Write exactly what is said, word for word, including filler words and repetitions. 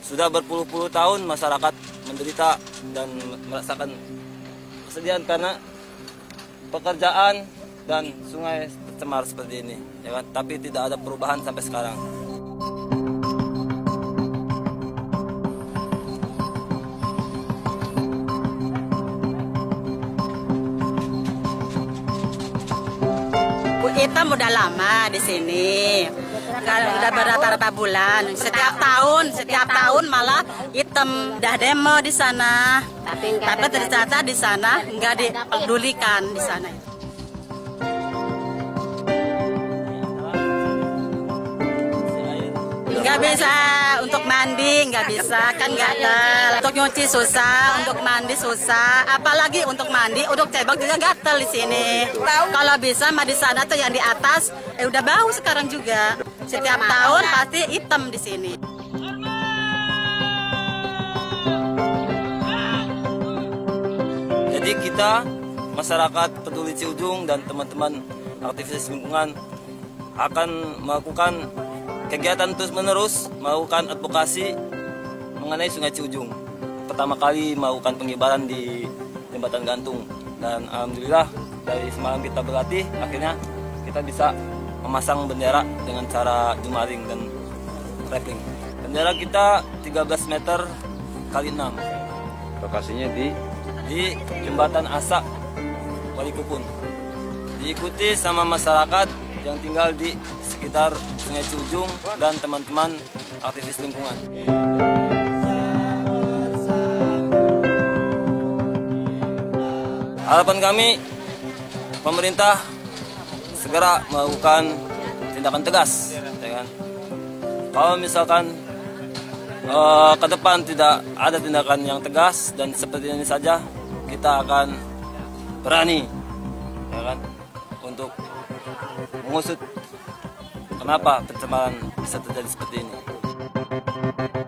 sudah berpuluh-puluh tahun masyarakat menderita dan merasakan kesedihan karena pekerjaan dan sungai tercemar seperti ini, ya kan? Tapi tidak ada perubahan sampai sekarang. Kita udah lama di sini, udah berapa bulan. Setiap tahun, setiap tahun malah hitam, dah demo di sana. Tapi, Tapi ternyata di sana nggak dipedulikan di sana. Nggak bisa untuk mandi, nggak bisa, kan gatal. Untuk nyuci susah, untuk mandi susah. Apalagi untuk mandi, untuk cebok juga gatal di sini. Kalau bisa mah di sana tuh yang di atas, eh udah bau sekarang juga. Setiap tahun pasti hitam di sini. Jadi kita masyarakat peduli Ciujung dan teman-teman aktivis lingkungan akan melakukan kegiatan terus-menerus melakukan advokasi mengenai Sungai Ciujung. Pertama kali melakukan pengibaran di jembatan gantung, dan alhamdulillah dari semalam kita berlatih, akhirnya kita bisa memasang bendera dengan cara jumaring dan rappling. Bendera kita tiga belas meter kali enam. Lokasinya di di jembatan Asak Walikupun. Diikuti sama masyarakat yang tinggal di sekitar Sungai Ciujung dan teman-teman aktivis lingkungan. Harapan kami, pemerintah segera melakukan tindakan tegas, ya kan? Kalau misalkan uh, ke depan tidak ada tindakan yang tegas dan seperti ini saja, kita akan berani, ya kan, untuk mengusut kenapa pencemaran bisa terjadi seperti ini.